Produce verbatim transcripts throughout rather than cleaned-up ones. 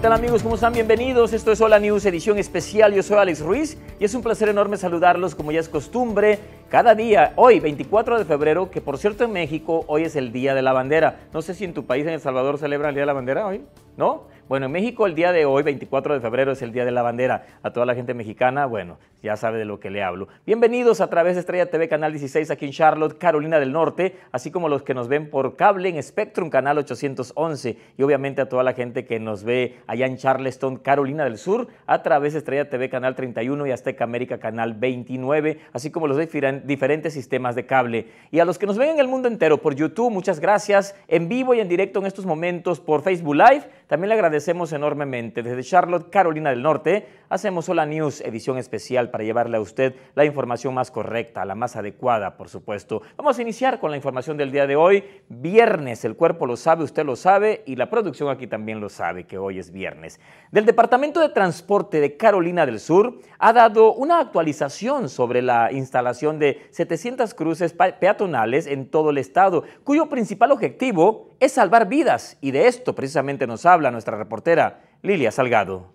tal amigos? ¿Cómo están? Bienvenidos. Esto es Hola News, edición especial. Yo soy Alex Ruiz y es un placer enorme saludarlos como ya es costumbre cada día. Hoy, veinticuatro de febrero, que por cierto en México hoy es el Día de la Bandera. No sé si en tu país, en El Salvador, celebran el Día de la Bandera hoy, ¿no? Bueno, en México el día de hoy, veinticuatro de febrero, es el Día de la Bandera. A toda la gente mexicana, bueno, ya sabe de lo que le hablo. Bienvenidos a través de Estrella T V, Canal dieciséis, aquí en Charlotte, Carolina del Norte, así como los que nos ven por cable en Spectrum, Canal ochocientos once, y obviamente a toda la gente que nos ve allá en Charleston, Carolina del Sur, a través de Estrella T V, Canal treinta y uno y Azteca América, Canal veintinueve, así como los de diferentes sistemas de cable. Y a los que nos ven en el mundo entero por YouTube, muchas gracias, en vivo y en directo en estos momentos por Facebook Live, también le agradecemos enormemente. Desde Charlotte, Carolina del Norte, hacemos Hola News, edición especial para llevarle a usted la información más correcta, la más adecuada, por supuesto. Vamos a iniciar con la información del día de hoy, viernes. El cuerpo lo sabe, usted lo sabe y la producción aquí también lo sabe, que hoy es viernes. Del Departamento de Transporte de Carolina del Sur ha dado una actualización sobre la instalación de setecientas cruces peatonales en todo el estado, cuyo principal objetivo es salvar vidas, y de esto precisamente nos habla nuestra reportera Lilia Salgado.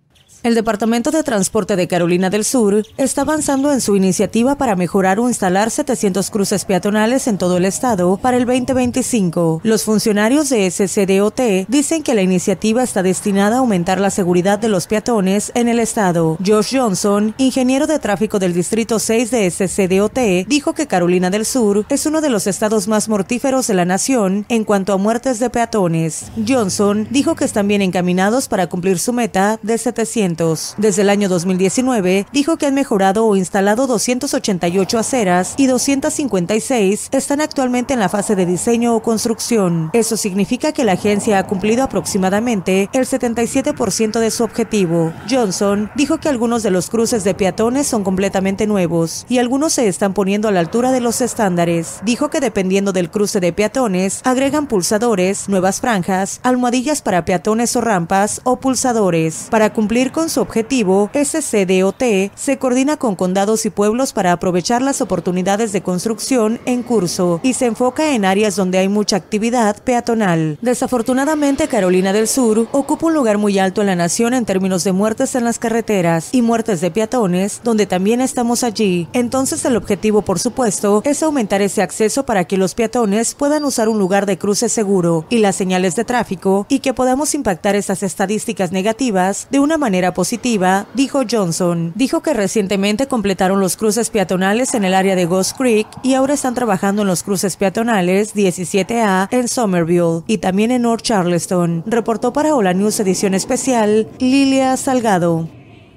El Departamento de Transporte de Carolina del Sur está avanzando en su iniciativa para mejorar o instalar setecientos cruces peatonales en todo el estado para el veinte veinticinco. Los funcionarios de S C D O T dicen que la iniciativa está destinada a aumentar la seguridad de los peatones en el estado. Josh Johnson, ingeniero de tráfico del Distrito seis de S C D O T, dijo que Carolina del Sur es uno de los estados más mortíferos de la nación en cuanto a muertes de peatones. Johnson dijo que están bien encaminados para cumplir su meta de setecientos. Desde el año dos mil diecinueve, dijo que han mejorado o instalado doscientas ochenta y ocho aceras y doscientas cincuenta y seis están actualmente en la fase de diseño o construcción. Eso significa que la agencia ha cumplido aproximadamente el setenta y siete por ciento de su objetivo. Johnson dijo que algunos de los cruces de peatones son completamente nuevos y algunos se están poniendo a la altura de los estándares. Dijo que dependiendo del cruce de peatones, agregan pulsadores, nuevas franjas, almohadillas para peatones o rampas o pulsadores. Para cumplir con su objetivo, S C D O T se coordina con condados y pueblos para aprovechar las oportunidades de construcción en curso y se enfoca en áreas donde hay mucha actividad peatonal. Desafortunadamente, Carolina del Sur ocupa un lugar muy alto en la nación en términos de muertes en las carreteras y muertes de peatones, donde también estamos allí. Entonces, el objetivo, por supuesto, es aumentar ese acceso para que los peatones puedan usar un lugar de cruce seguro y las señales de tráfico y que podamos impactar esas estadísticas negativas de una manera positiva, dijo Johnson. Dijo que recientemente completaron los cruces peatonales en el área de Ghost Creek y ahora están trabajando en los cruces peatonales diecisiete A en Somerville y también en North Charleston. Reportó para Hola News edición especial, Lilia Salgado.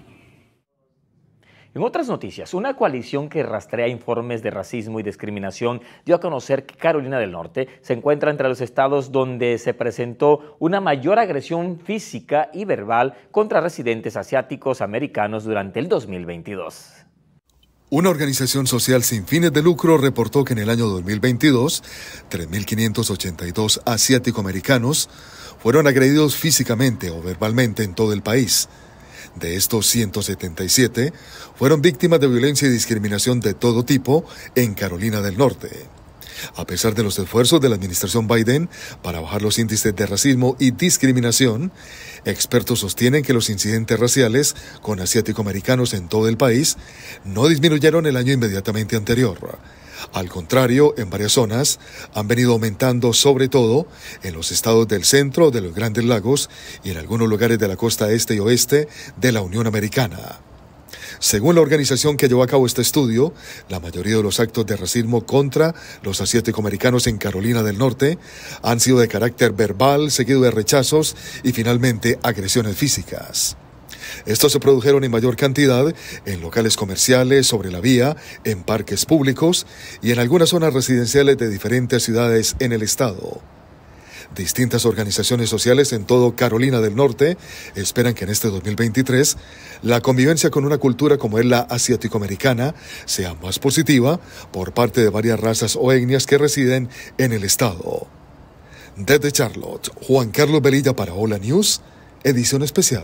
En otras noticias, una coalición que rastrea informes de racismo y discriminación dio a conocer que Carolina del Norte se encuentra entre los estados donde se presentó una mayor agresión física y verbal contra residentes asiáticos americanos durante el dos mil veintidós. Una organización social sin fines de lucro reportó que en el año dos mil veintidós, tres mil quinientos ochenta y dos asiático-americanos fueron agredidos físicamente o verbalmente en todo el país. De estos, ciento setenta y siete fueron víctimas de violencia y discriminación de todo tipo en Carolina del Norte. A pesar de los esfuerzos de la administración Biden para bajar los índices de racismo y discriminación, expertos sostienen que los incidentes raciales con asiático-americanos en todo el país no disminuyeron el año inmediatamente anterior. Al contrario, en varias zonas han venido aumentando, sobre todo en los estados del centro, de los Grandes Lagos y en algunos lugares de la costa este y oeste de la Unión Americana. Según la organización que llevó a cabo este estudio, la mayoría de los actos de racismo contra los asiático-americanos en Carolina del Norte han sido de carácter verbal, seguido de rechazos y finalmente agresiones físicas. Estos se produjeron en mayor cantidad en locales comerciales, sobre la vía, en parques públicos y en algunas zonas residenciales de diferentes ciudades en el estado. Distintas organizaciones sociales en todo Carolina del Norte esperan que en este dos mil veintitrés la convivencia con una cultura como es la asiático-americana sea más positiva por parte de varias razas o etnias que residen en el estado. Desde Charlotte, Juan Carlos Velilla para Hola News, edición especial.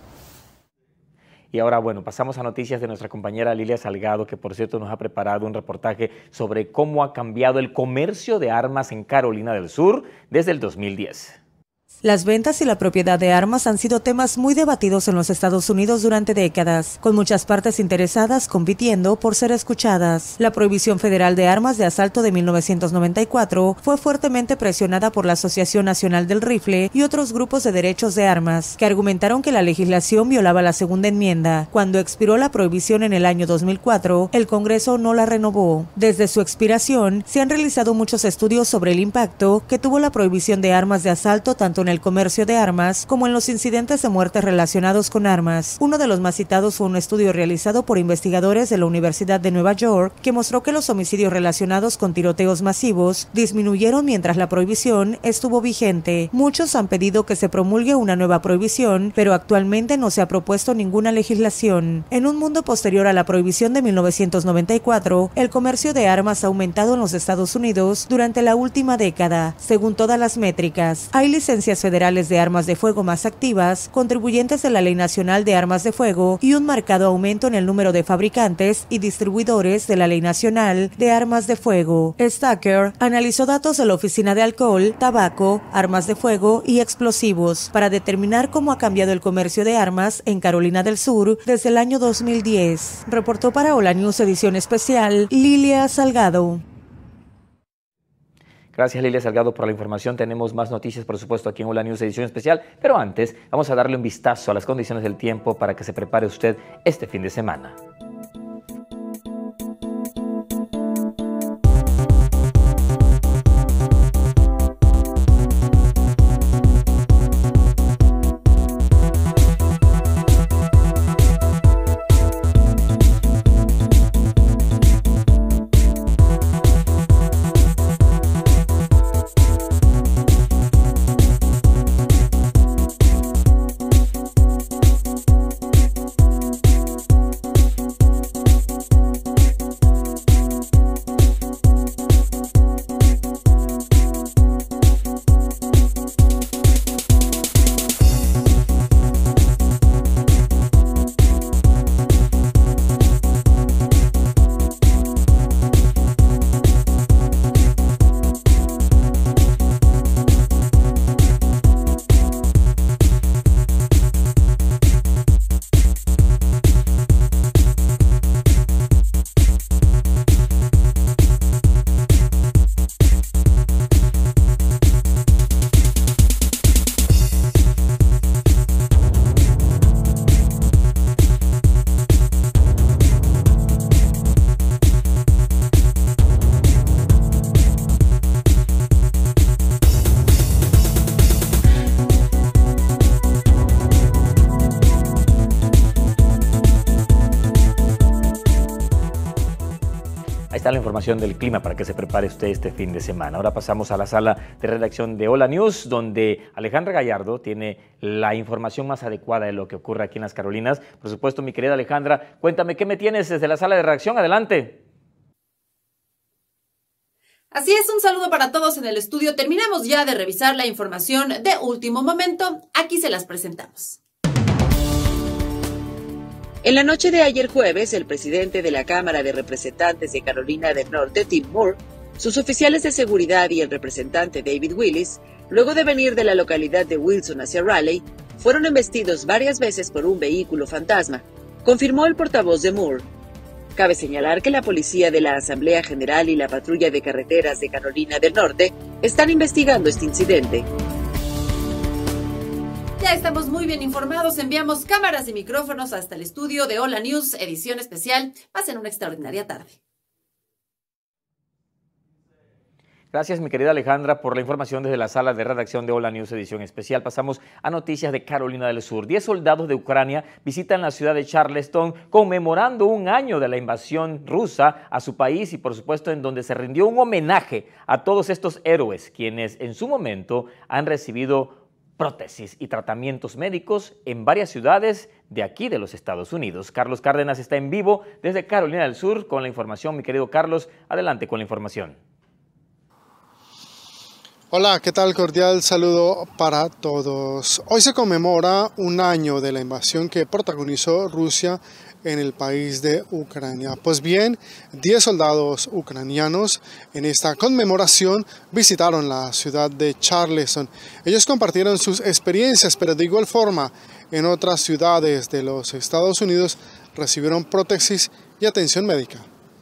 Y ahora, bueno, pasamos a noticias de nuestra compañera Lilia Salgado, que por cierto nos ha preparado un reportaje sobre cómo ha cambiado el comercio de armas en Carolina del Sur desde el dos mil diez. Las ventas y la propiedad de armas han sido temas muy debatidos en los Estados Unidos durante décadas, con muchas partes interesadas compitiendo por ser escuchadas. La prohibición federal de armas de asalto de mil novecientos noventa y cuatro fue fuertemente presionada por la Asociación Nacional del Rifle y otros grupos de derechos de armas, que argumentaron que la legislación violaba la segunda enmienda. Cuando expiró la prohibición en el año dos mil cuatro, el Congreso no la renovó. Desde su expiración, se han realizado muchos estudios sobre el impacto que tuvo la prohibición de armas de asalto tanto en el comercio de armas como en los incidentes de muerte relacionados con armas. Uno de los más citados fue un estudio realizado por investigadores de la Universidad de Nueva York que mostró que los homicidios relacionados con tiroteos masivos disminuyeron mientras la prohibición estuvo vigente. Muchos han pedido que se promulgue una nueva prohibición, pero actualmente no se ha propuesto ninguna legislación. En un mundo posterior a la prohibición de mil novecientos noventa y cuatro, el comercio de armas ha aumentado en los Estados Unidos durante la última década. Según todas las métricas, hay licencias federales de armas de fuego más activas, contribuyentes de la Ley Nacional de Armas de Fuego y un marcado aumento en el número de fabricantes y distribuidores de la Ley Nacional de Armas de Fuego. Stacker analizó datos de la Oficina de Alcohol, Tabaco, Armas de Fuego y Explosivos para determinar cómo ha cambiado el comercio de armas en Carolina del Sur desde el año dos mil diez. Reportó para Hola News edición especial Lilia Salgado. Gracias, Lilia Salgado, por la información. Tenemos más noticias, por supuesto, aquí en Hola News edición especial, pero antes vamos a darle un vistazo a las condiciones del tiempo para que se prepare usted este fin de semana. La información del clima para que se prepare usted este fin de semana. Ahora pasamos a la sala de redacción de Hola News, donde Alejandra Gallardo tiene la información más adecuada de lo que ocurre aquí en las Carolinas. Por supuesto, mi querida Alejandra, cuéntame qué me tienes desde la sala de redacción. Adelante. Así es, un saludo para todos en el estudio. Terminamos ya de revisar la información de último momento. Aquí se las presentamos. En la noche de ayer jueves, el presidente de la Cámara de Representantes de Carolina del Norte, Tim Moore, sus oficiales de seguridad y el representante David Willis, luego de venir de la localidad de Wilson hacia Raleigh, fueron embestidos varias veces por un vehículo fantasma, confirmó el portavoz de Moore. Cabe señalar que la policía de la Asamblea General y la Patrulla de Carreteras de Carolina del Norte están investigando este incidente. Ya estamos muy bien informados, enviamos cámaras y micrófonos hasta el estudio de Hola News, edición especial. Pasen una extraordinaria tarde. Gracias, mi querida Alejandra, por la información desde la sala de redacción de Hola News, edición especial. Pasamos a noticias de Carolina del Sur. Diez soldados de Ucrania visitan la ciudad de Charleston conmemorando un año de la invasión rusa a su país y, por supuesto, en donde se rindió un homenaje a todos estos héroes, quienes en su momento han recibido prótesis y tratamientos médicos en varias ciudades de aquí de los Estados Unidos. Carlos Cárdenas está en vivo desde Carolina del Sur con la información. Mi querido Carlos, adelante con la información. Hola, ¿qué tal? Cordial saludo para todos. Hoy se conmemora un año de la invasión que protagonizó Rusia en el país de Ucrania. Pues bien, diez soldados ucranianos en esta conmemoración visitaron la ciudad de Charleston. Ellos compartieron sus experiencias, pero de igual forma en otras ciudades de los Estados Unidos recibieron prótesis y atención médica.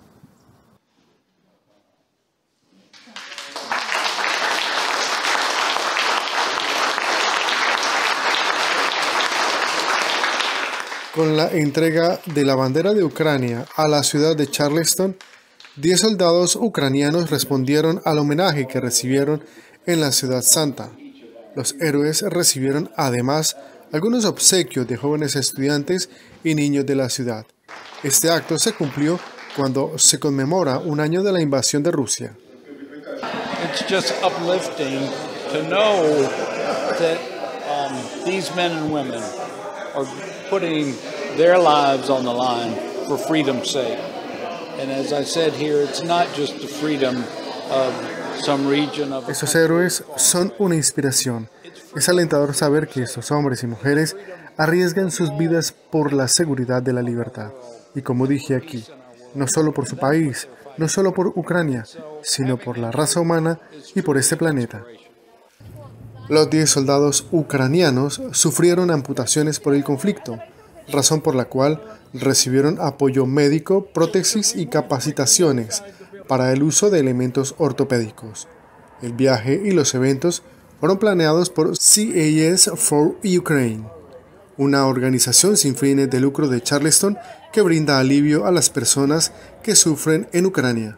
Con la entrega de la bandera de Ucrania a la ciudad de Charleston, diez soldados ucranianos respondieron al homenaje que recibieron en la Ciudad Santa. Los héroes recibieron además algunos obsequios de jóvenes estudiantes y niños de la ciudad. Este acto se cumplió cuando se conmemora un año de la invasión de Rusia. It's just uplifting to know that um, these men and women are putting their lives on the line for freedom's sake. And as I said here, it's not just the freedom of some region of... Estos héroes son una inspiración. Es alentador saber que estos hombres y mujeres arriesgan sus vidas por la seguridad de la libertad. Y como dije aquí, no solo por su país, no solo por Ucrania, sino por la raza humana y por este planeta. Los diez soldados ucranianos sufrieron amputaciones por el conflicto, razón por la cual recibieron apoyo médico, prótesis y capacitaciones para el uso de elementos ortopédicos. El viaje y los eventos fueron planeados por C A S for Ukraine, una organización sin fines de lucro de Charleston que brinda alivio a las personas que sufren en Ucrania.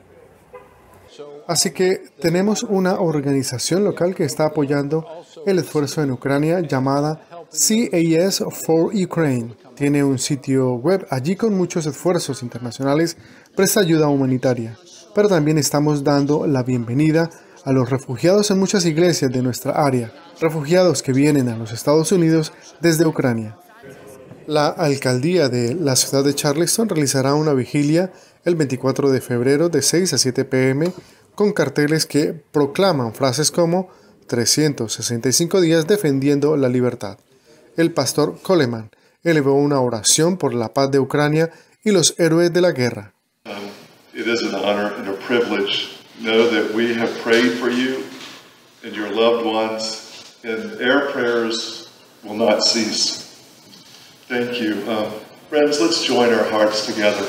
Así que tenemos una organización local que está apoyando el esfuerzo en Ucrania llamada C A S for Ukraine. Tiene un sitio web allí con muchos esfuerzos internacionales, presta ayuda humanitaria. Pero también estamos dando la bienvenida a los refugiados en muchas iglesias de nuestra área, refugiados que vienen a los Estados Unidos desde Ucrania. La alcaldía de la ciudad de Charleston realizará una vigilia el veinticuatro de febrero de seis a siete p m con carteles que proclaman frases como trescientos sesenta y cinco días defendiendo la libertad. El pastor Coleman elevó una oración por la paz de Ucrania y los héroes de la guerra. Um, it is an honor and a privilege. Know that we have prayed for you and your loved ones, and our prayers will not cease. Thank you. Um, friends, let's join our hearts together.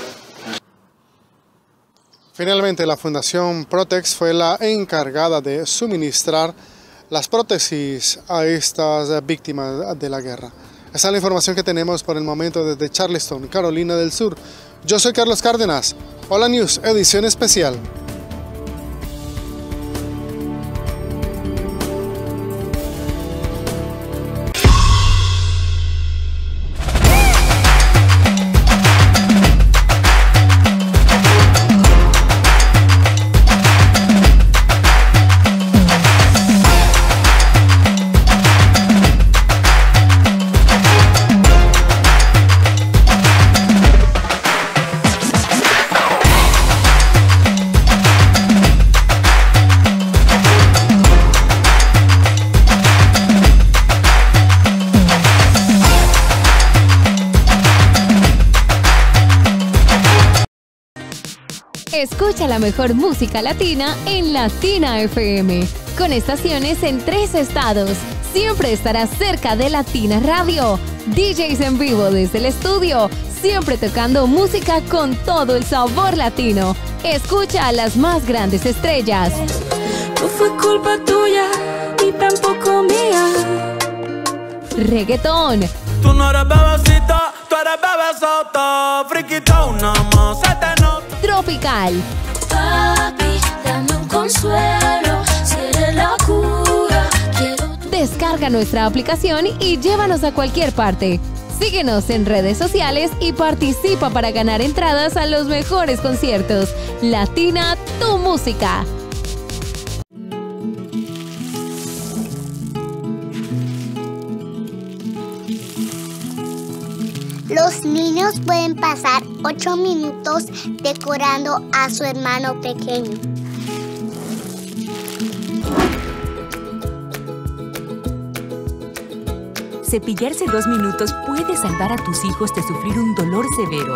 Finalmente, la Fundación Protex fue la encargada de suministrar las prótesis a estas víctimas de la guerra. Esa es la información que tenemos por el momento desde Charleston, Carolina del Sur. Yo soy Carlos Cárdenas. Hola News, edición especial. Escucha la mejor música latina en Latina F M, con estaciones en tres estados. Siempre estarás cerca de Latina Radio. D Js en vivo desde el estudio, siempre tocando música con todo el sabor latino. Escucha a las más grandes estrellas. No fue culpa tuya, ni tampoco mía. Reggaetón. Tú no eres bebecita, tú eres bebesota. Friquitona, más se te nota. Tropical. Papi, dame un consuelo, seré la cura. Quiero tu... Descarga nuestra aplicación y llévanos a cualquier parte. Síguenos en redes sociales y participa para ganar entradas a los mejores conciertos. Latina, tu música. Los niños pueden pasar ocho minutos decorando a su hermano pequeño. cepillarse dos minutos puede salvar a tus hijos de sufrir un dolor severo.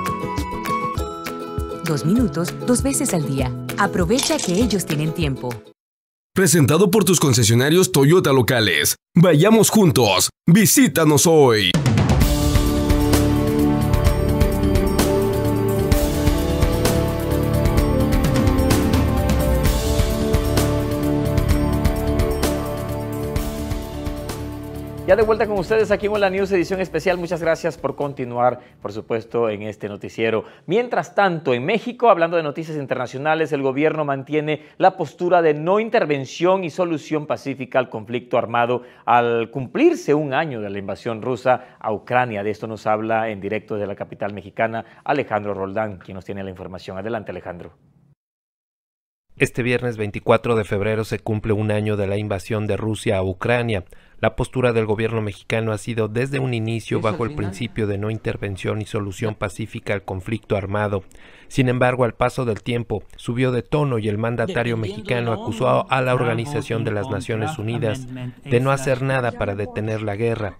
Dos minutos, dos veces al día. Aprovecha que ellos tienen tiempo. Presentado por tus concesionarios Toyota locales. Vayamos juntos. Visítanos hoy. Ya de vuelta con ustedes aquí en Hola News, edición especial. Muchas gracias por continuar, por supuesto, en este noticiero. Mientras tanto, en México, hablando de noticias internacionales, el gobierno mantiene la postura de no intervención y solución pacífica al conflicto armado al cumplirse un año de la invasión rusa a Ucrania. De esto nos habla en directo desde la capital mexicana Alejandro Roldán, quien nos tiene la información. Adelante, Alejandro. Este viernes veinticuatro de febrero se cumple un año de la invasión de Rusia a Ucrania. La postura del gobierno mexicano ha sido desde un inicio bajo el principio de no intervención y solución pacífica al conflicto armado. Sin embargo, al paso del tiempo, subió de tono y el mandatario mexicano acusó a la Organización de las Naciones Unidas de no hacer nada para detener la guerra.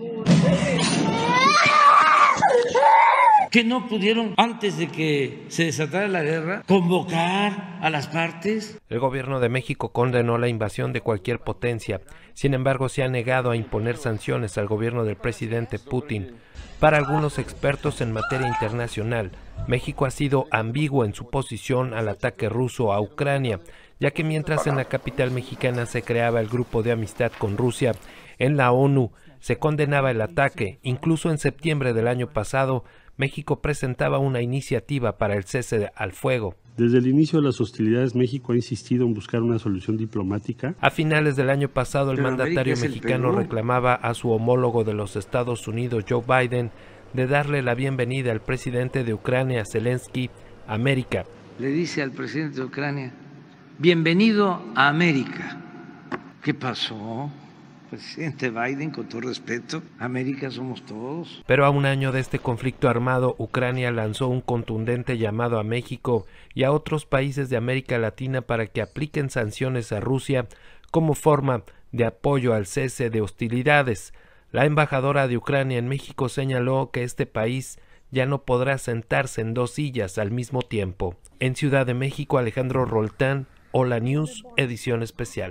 Que no pudieron, antes de que se desatara la guerra, convocar a las partes. El gobierno de México condenó la invasión de cualquier potencia. Sin embargo, se ha negado a imponer sanciones al gobierno del presidente Putin. Para algunos expertos en materia internacional, México ha sido ambiguo en su posición al ataque ruso a Ucrania, ya que mientras en la capital mexicana se creaba el grupo de amistad con Rusia, en la ONU se condenaba el ataque. Incluso en septiembre del año pasado, México presentaba una iniciativa para el cese al fuego. Desde el inicio de las hostilidades, México ha insistido en buscar una solución diplomática. A finales del año pasado, el mandatario mexicano reclamaba a su homólogo de los Estados Unidos, Joe Biden, de darle la bienvenida al presidente de Ucrania, Zelensky, a América. Le dice al presidente de Ucrania, bienvenido a América. ¿Qué pasó? Presidente Biden, con todo respeto, América somos todos. Pero a un año de este conflicto armado, Ucrania lanzó un contundente llamado a México y a otros países de América Latina para que apliquen sanciones a Rusia como forma de apoyo al cese de hostilidades. La embajadora de Ucrania en México señaló que este país ya no podrá sentarse en dos sillas al mismo tiempo. En Ciudad de México, Alejandro Roldán, Hola News, edición especial.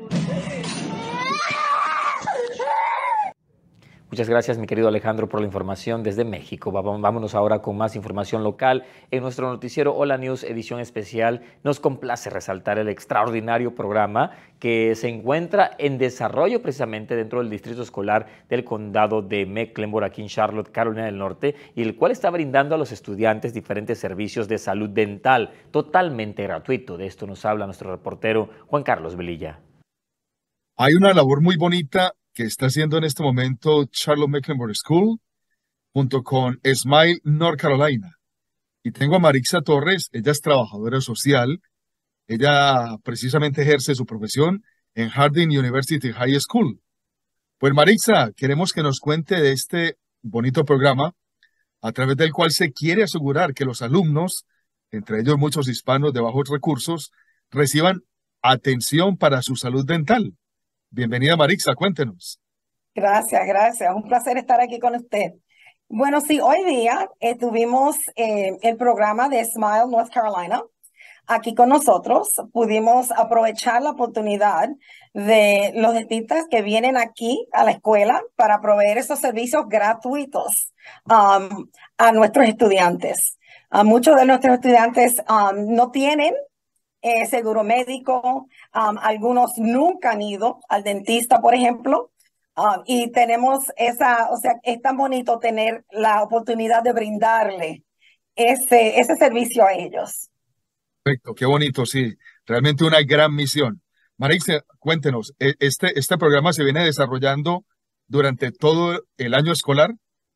Muchas gracias, mi querido Alejandro, por la información desde México. Vámonos ahora con más información local. En nuestro noticiero Hola News, edición especial, nos complace resaltar el extraordinario programa que se encuentra en desarrollo precisamente dentro del distrito escolar del condado de Mecklenburg, aquí en Charlotte, Carolina del Norte, y el cual está brindando a los estudiantes diferentes servicios de salud dental totalmente gratuito. De esto nos habla nuestro reportero Juan Carlos Velilla. Hay una labor muy bonita que está haciendo en este momento Charlotte Mecklenburg School junto con Smile North Carolina. Y tengo a Marixa Torres, ella es trabajadora social, ella precisamente ejerce su profesión en Harding University High School. Pues Marixa, queremos que nos cuente de este bonito programa a través del cual se quiere asegurar que los alumnos, entre ellos muchos hispanos de bajos recursos, reciban atención para su salud dental. Bienvenida Marixa, cuéntenos. Gracias, gracias. Un placer estar aquí con usted. Bueno, sí, hoy día eh, tuvimos eh, el programa de Smile North Carolina aquí con nosotros. Pudimos aprovechar la oportunidad de los dentistas que vienen aquí a la escuela para proveer esos servicios gratuitos um, a nuestros estudiantes. Uh, muchos de nuestros estudiantes um, no tienen Eh, seguro médico, um, algunos nunca han ido al dentista, por ejemplo, um, y tenemos esa, o sea, es tan bonito tener la oportunidad de brindarle ese, ese servicio a ellos. Perfecto, qué bonito, sí, realmente una gran misión. Marixa, cuéntenos, ¿este, este programa se viene desarrollando durante todo el año escolar?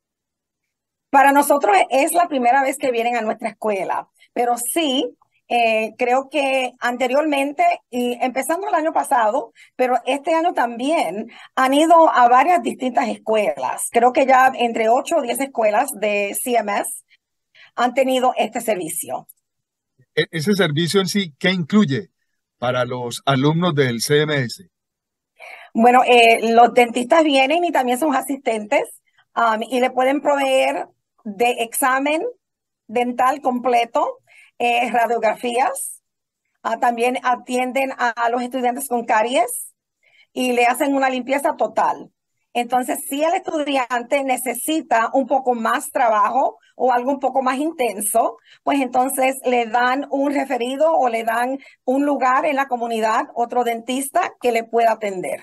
Para nosotros es la primera vez que vienen a nuestra escuela, pero sí, Eh, creo que anteriormente, y empezando el año pasado, pero este año también, han ido a varias distintas escuelas. Creo que ya entre ocho o diez escuelas de C M S han tenido este servicio. Ese servicio en sí, ¿qué incluye para los alumnos del C M S? Bueno, eh, los dentistas vienen y también son asistentes um, y le pueden proveer de examen dental completo, eh, radiografías. Uh, también atienden a, a los estudiantes con caries y le hacen una limpieza total. Entonces, si el estudiante necesita un poco más trabajo o algo un poco más intenso, pues entonces le dan un referido o le dan un lugar en la comunidad, otro dentista que le pueda atender.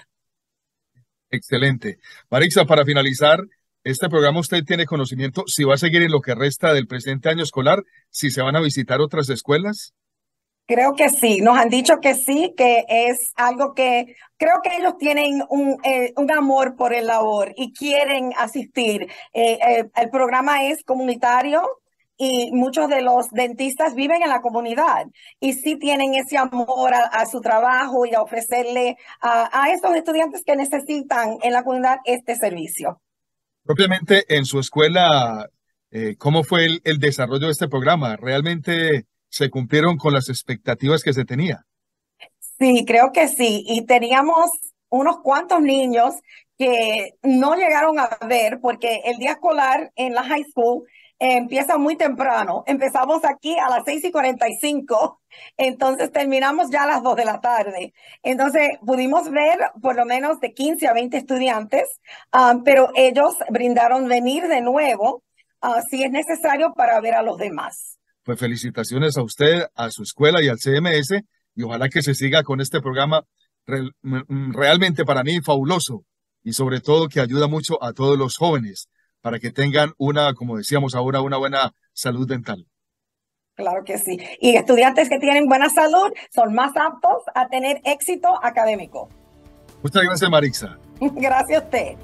Excelente. Marixa, para finalizar este programa, ¿usted tiene conocimiento si va a seguir en lo que resta del presente año escolar, si se van a visitar otras escuelas? Creo que sí, nos han dicho que sí, que es algo que creo que ellos tienen un, eh, un amor por el labor y quieren asistir. Eh, eh, el programa es comunitario y muchos de los dentistas viven en la comunidad y sí tienen ese amor a, a su trabajo y a ofrecerle a, a esos estudiantes que necesitan en la comunidad este servicio. Propiamente en su escuela, eh, ¿cómo fue el, el desarrollo de este programa? ¿Realmente se cumplieron con las expectativas que se tenía? Sí, creo que sí. Y teníamos unos cuantos niños que no llegaron a ver porque el día escolar en la high school eh, empieza muy temprano. Empezamos aquí a las seis y cuarenta y cinco, entonces terminamos ya a las dos de la tarde. Entonces pudimos ver por lo menos de quince a veinte estudiantes, um, pero ellos brindaron venir de nuevo uh, si es necesario para ver a los demás. Pues felicitaciones a usted, a su escuela y al C M S, y ojalá que se siga con este programa re, realmente para mí fabuloso, y sobre todo que ayuda mucho a todos los jóvenes para que tengan una, como decíamos ahora, una buena salud dental. Claro que sí. Y estudiantes que tienen buena salud son más aptos a tener éxito académico. Muchas gracias, Marixa. Gracias a usted.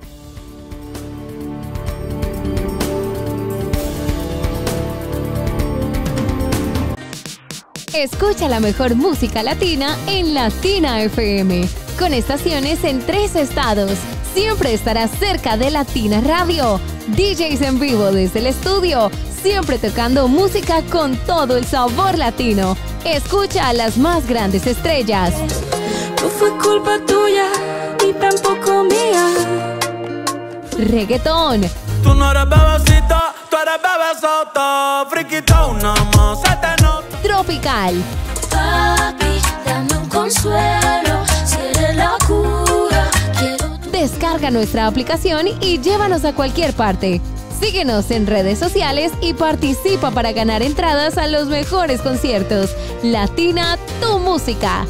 Escucha la mejor música latina en Latina F M, con estaciones en tres estados. Siempre estarás cerca de Latina Radio. D Js en vivo desde el estudio, siempre tocando música con todo el sabor latino. Escucha a las más grandes estrellas. No fue culpa tuya, ni tampoco mía. Reggaetón. Tú no eres bebecita, tú eres bebesota. Friquitona, más se te nota. Tropical. Papi, dame un consuelo, si eres la cura. Quiero... Descarga nuestra aplicación y llévanos a cualquier parte. Síguenos en redes sociales y participa para ganar entradas a los mejores conciertos. Latina, tu música.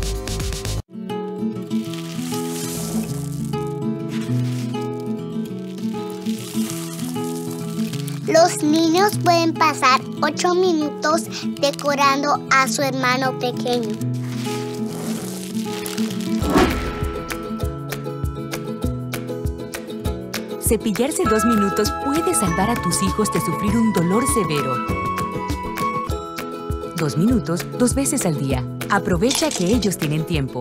Los niños pueden pasar ocho minutos decorando a su hermano pequeño. Cepillarse dos minutos puede salvar a tus hijos de sufrir un dolor severo. Dos minutos, dos veces al día. Aprovecha que ellos tienen tiempo.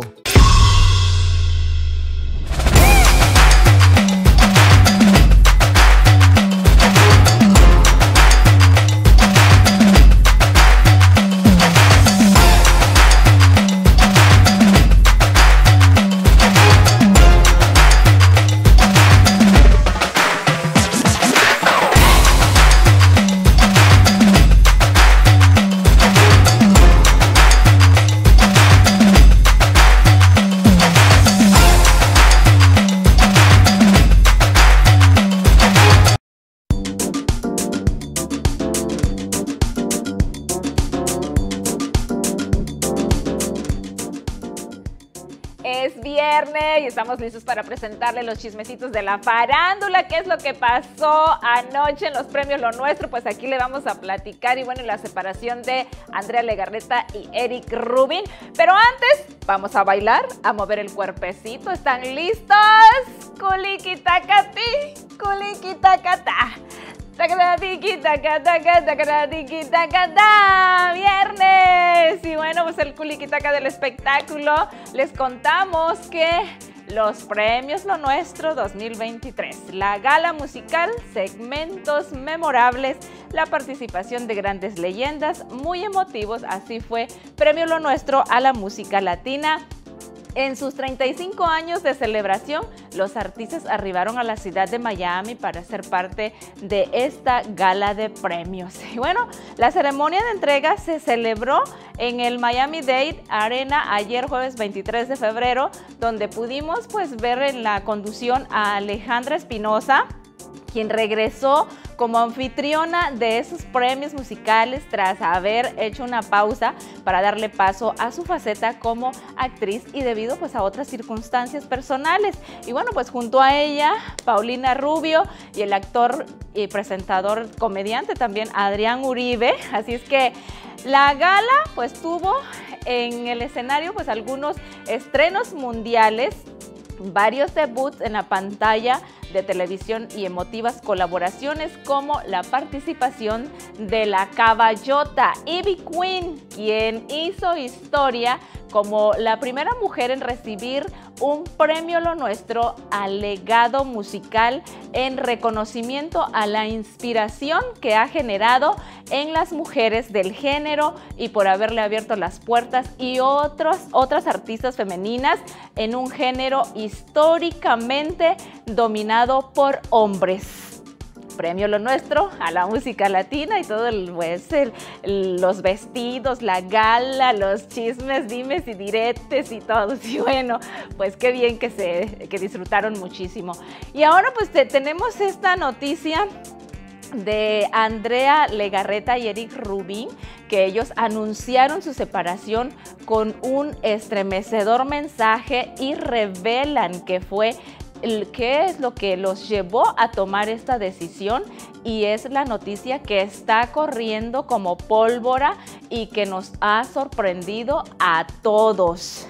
Y estamos listos para presentarle los chismecitos de la farándula. ¿Qué es lo que pasó anoche en los premios Lo Nuestro? Pues aquí le vamos a platicar. Y bueno, la separación de Andrea Legarreta y Eric Rubin. Pero antes, vamos a bailar, a mover el cuerpecito. ¿Están listos? Culiquitacati, culiquitacata. Viernes. Y bueno, pues el culiquitaca del espectáculo. Les contamos que los premios Lo Nuestro dos mil veintitrés, la gala musical, segmentos memorables, la participación de grandes leyendas muy emotivos. Así fue Premio Lo Nuestro a la música latina En sus treinta y cinco años de celebración, los artistas arribaron a la ciudad de Miami para ser parte de esta gala de premios. Y bueno, la ceremonia de entrega se celebró en el Miami-Dade Arena ayer jueves veintitrés de febrero, donde pudimos pues ver en la conducción a Alejandra Espinosa, quien regresó como anfitriona de esos premios musicales tras haber hecho una pausa para darle paso a su faceta como actriz y debido pues a otras circunstancias personales. Y bueno, pues junto a ella, Paulina Rubio y el actor y presentador comediante también Adrián Uribe. Así es que la gala pues tuvo en el escenario pues algunos estrenos mundiales, varios debuts en la pantalla de televisión y emotivas colaboraciones como la participación de la caballota Ivy Queen, quien hizo historia como la primera mujer en recibir un premio Lo Nuestro al legado musical en reconocimiento a la inspiración que ha generado en las mujeres del género y por haberle abierto las puertas y otros, otras artistas femeninas en un género históricamente dominado por hombres. Premio Lo Nuestro a la música latina y todo el, pues, el, el, los vestidos, la gala, los chismes, dimes y diretes y todo. Y bueno, pues qué bien que, se, que disfrutaron muchísimo. Y ahora pues te, tenemos esta noticia de Andrea Legarreta y Eric Rubin, que ellos anunciaron su separación con un estremecedor mensaje y revelan que fue qué es lo que los llevó a tomar esta decisión, y es la noticia que está corriendo como pólvora y que nos ha sorprendido a todos.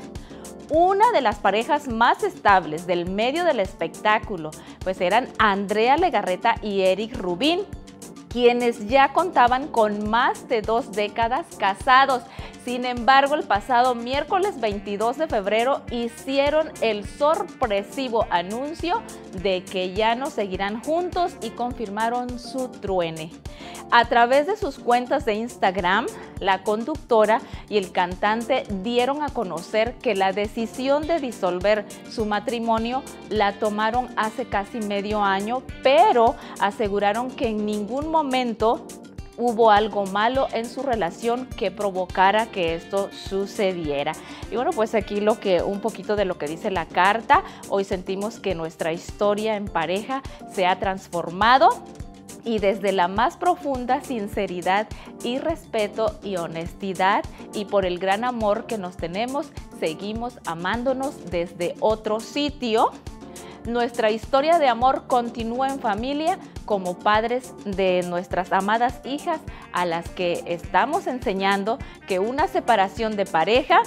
Una de las parejas más estables del medio del espectáculo pues eran Andrea Legarreta y Eric Rubin, quienes ya contaban con más de dos décadas casados. Sin embargo, el pasado miércoles veintidós de febrero hicieron el sorpresivo anuncio de que ya no seguirán juntos y confirmaron su truene. A través de sus cuentas de Instagram, la conductora y el cantante dieron a conocer que la decisión de disolver su matrimonio la tomaron hace casi medio año, pero aseguraron que en ningún momento hubo algo malo en su relación que provocara que esto sucediera. Y bueno, pues aquí lo que un poquito de lo que dice la carta. Hoy sentimos que nuestra historia en pareja se ha transformado y desde la más profunda sinceridad y respeto y honestidad y por el gran amor que nos tenemos, seguimos amándonos desde otro sitio. Nuestra historia de amor continúa en familia como padres de nuestras amadas hijas, a las que estamos enseñando que una separación de pareja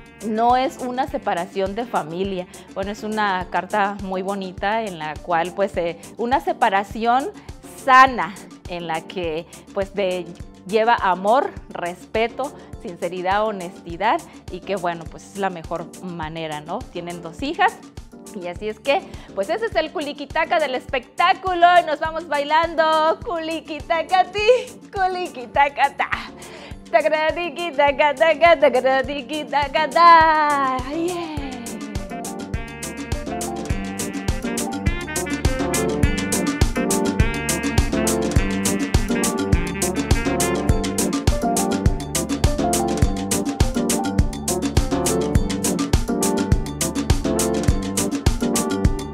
no es una separación de familia. Bueno, es una carta muy bonita en la cual pues eh, una separación sana en la que pues de, lleva amor, respeto, sinceridad, honestidad y que bueno, pues es la mejor manera, ¿no? Tienen dos hijas. Y así es que, pues ese es el culiquitaca del espectáculo y nos vamos bailando. Culiquitacati, culiquitacata. Tacatiki, tacataca, tacatiki, tacata. Yeah.